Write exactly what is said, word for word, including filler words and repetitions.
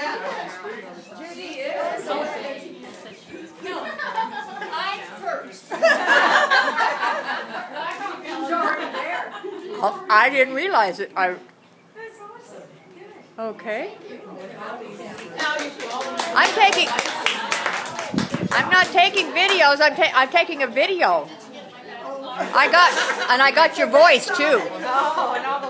Judy is. No, I'm first. Oh, I didn't realize it. I. Okay. I'm taking. I'm not taking videos. I'm ta I'm taking a video. I got, and I got your voice too. Oh, and all the